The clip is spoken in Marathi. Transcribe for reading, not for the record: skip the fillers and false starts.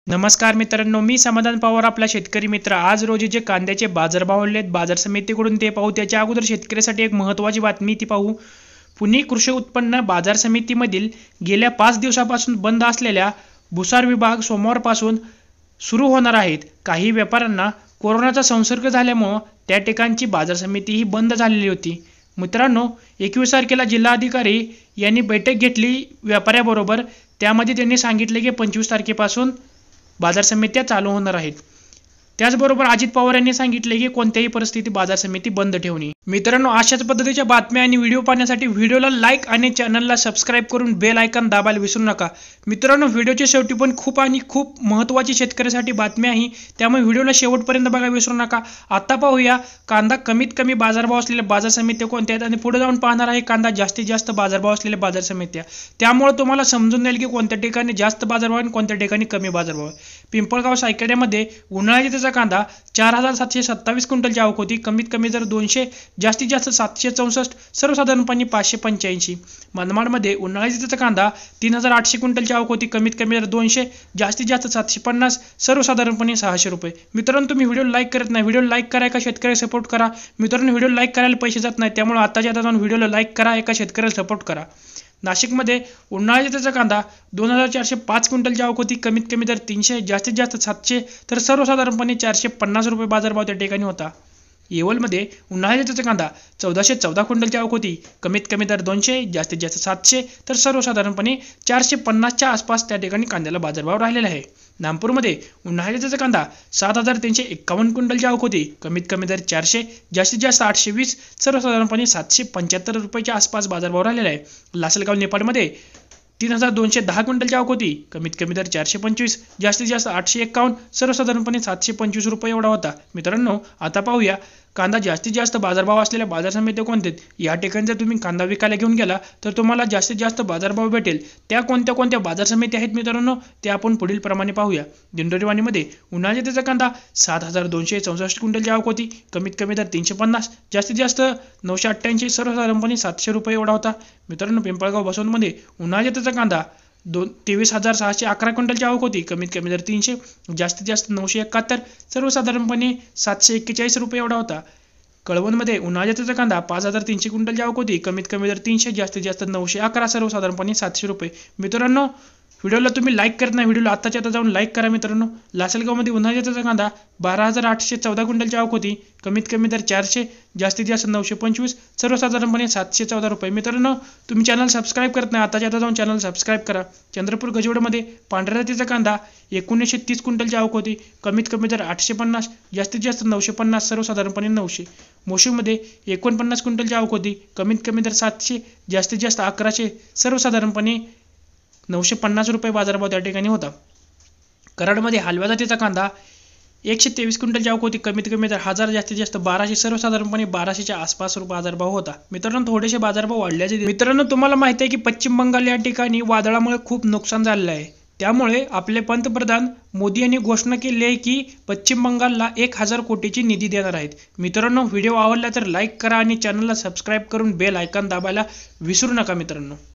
नमस्कार मित्रांनो, मी समाधान पवार आपला शेतकरी मित्र। आज रोजी जे कांद्याचे बाजारभाव आलेत बाजार समितीकडून ते पाहू। त्याच्या अगोदर शेतकऱ्यासाठी एक महत्त्वाची बातमी ती पाहू। पुणे कृषी उत्पन्न बाजार समितीमधील गेल्या 5 दिवसापासून बंद असलेल्या भुसार विभाग सोमवारपासून सुरू होणार आहेत। काही व्यापाऱ्यांना कोरोनाचा संसर्ग झाल्यामुळे त्या ठिकाणची बाजार समिती ही बंद झालेली होती। मित्रांनो, 21 तारखेला जिल्हाधिकारी यांनी बैठक घेतली व्यापाऱ्याबरोबर। त्यामध्ये त्यांनी सांगितले की 25 तारखेपासून बाजार समित्या चालू होणार आहेत। त्याचबरोबर अजित पवार यांनी सांगितले की कोणत्याही परिस्थितीत बाजार समिती बंद ठेवणे। मित्रांनो, अशाच पद्धतीच्या बातम्या आणि व्हिडिओ पाहण्यासाठी व्हिडिओला लाईक आणि चॅनलला सबस्क्राइब करून बेल आयकॉन दाबायला विसरू नका। मित्रांनो, व्हिडिओच्या शेवटी पण खूप महत्त्वाची शेतकऱ्यासाठी बातमी आहे, त्यामुळे व्हिडिओला शेवटपर्यंत बघायला विसरू नका। आता पाहूया कांदा कमीत कमी बाजारभाव असलेल्या बाजार समित्या कोणत्या आहेत आणि पुढे जाऊन पाहणार आहे कांदा जास्तीत जास्त बाजारभाव असलेल्या बाजार समित्या। त्यामुळे तुम्हाला समजून जाईल की कोणत्या ठिकाणी जास्त बाजारभाव आणि कोणत्या ठिकाणी कमी बाजारभाव आहे। पिंपळगाव सायकड्यामध्ये उन्हाळ्याचा कांदा 4727 क्विंटलची आवक होती। कमीत कमी दर 200, जास्तीत जास्त 764, सर्वसाधारणपणे 585। मनमाडमध्ये उन्हाळ्याचा कांदा 3800 क्विंटलची आवक होती। कमीत कमी दर 200, जास्तीत जास्त 750, सर्वसाधारणपणे 600 रुपये। मित्रांनो, तुम्ही व्हिडिओ लाईक करत नाही, व्हिडिओ लाईक करा, एका शेतकऱ्याला सपोर्ट करा। मित्रांनो, व्हिडिओ लाईक करायला पैसे जात नाही, त्यामुळे आताच्या आता जाऊन व्हिडिओला लाईक करा, एका शेतकऱ्याला सपोर्ट करा। नाशिकमध्ये उन्हाळ्याचा कांदा 2405 क्विंटलची आवक होती। कमीत कमी दर 300, जास्तीत जास्त 700, तर सर्वसाधारणपणे 450 रुपये बाजारभाव त्या ठिकाणी होता। येवलमध्ये उन्हाळ्याचा कांदा 1414 क्विंटलची आवक होती। कमीत कमी दर 200, जास्तीत जास्त 700, तर सर्वसाधारणपणे 450च्या आसपास त्या ठिकाणी कांद्याला बाजारभाव राहिलेला आहे। नागपूरमध्ये उन्हाळ्याचा कांदा 7351 क्विंटलची आवक होती। कमीत कमी दर 400, जास्तीत जास्त 820, सर्वसाधारणपणे 775 रुपयाच्या आसपास बाजारभाव राहिलेला आहे। लासलगाव नेपाळमध्ये 3210 क्विंटलची आवक होती। कमीत कमी दर 425, जास्तीत जास्त 851, सर्वसाधारणपणे 725 रुपये एवढा होता। मित्रांनो, आता पाहूया कांदा जास्तीत जास्त बाजारभाव असलेल्या बाजार समित्या कोणत्या आहेत। या ठिकाणी जर तुम्ही कांदा विकायला घेऊन गेला तर तुम्हाला जास्तीत जास्त बाजारभाव भेटेल। त्या कोणत्या बाजार समित्या आहेत मित्रांनो, ते आपण पुढील प्रमाणे पाहूया। दिंडोरीवाडीमध्ये उन्हाळ्याचा कांदा 7264 क्विंटलची आवक होती। कमीत कमी दर 350, जास्तीत जास्त 988, सर्वसाधारणपणे 700 रुपये एवढा होता। मित्रांनो, पिंपळगाव बसवंतमध्ये उन्हाळ्याचा कांदा 23,611 क्विंटलची आवक होती। कमीत कमी दर 300, जास्तीत जास्त 971, सर्वसाधारणपणे 741 रुपये एवढा होता। कळवणमध्ये उन्हाळ्याचा कांदा 5300 क्विंटलची आवक होती। कमीत कमी दर 300, जास्तीत जास्त 911, सर्वसाधारणपणे 700 रुपये। मित्रांनो, व्हिडिओला तुम्ही लाईक करत नाही, व्हिडिओला आत्ताच्या आता जाऊन लाईक करा। मित्रांनो, लासलगावमध्ये उन्हाळ्याचा कांदा 12814 क्विंटलची आवक होती। कमीत कमी दर 400, जास्तीत जास्त 925, सर्वसाधारणपणे 714 रुपये। मित्रांनो, तुम्ही चॅनल सबस्क्राईब करत नाही, आताच्या आता जाऊन चॅनल सबस्क्राईब करा। चंद्रपूर गजवडमध्ये पांढऱ्या जातीचा कांदा 1930 क्विंटलची आवक होती। कमीत कमी दर 850, जास्तीत जास्त 950, सर्वसाधारणपणे 900। मोशीमध्ये 49 क्विंटलची आवक होती। कमीत कमी दर 700, जास्तीत जास्त 1100, सर्वसाधारणपणे 950 रुपये बाजारभाव त्या ठिकाणी होता। कराडमध्ये हलव्या जातीचा कांदा 123 क्विंटलची आवक होती। कमीत कमी दर 1000, जास्तीत जास्त 1200, सर्वसाधारणपणे 1200च्या आसपास बाजारभाव होता। मित्रांनो, थोडेसे बाजारभाव वाढल्याचे मित्रांनो तुम्हाला माहिती आहे की पश्चिम बंगाल या ठिकाणी वादळामुळे खूप नुकसान झालेलं आहे। त्यामुळे आपले पंतप्रधान मोदी यांनी घोषणा केली आहे की पश्चिम बंगालला 1000 कोटीची निधी देणार आहेत। मित्रांनो, व्हिडिओ आवडला तर लाईक करा आणि चॅनलला सबस्क्राईब करून बेल आयकॉन दाबायला विसरू नका मित्रांनो।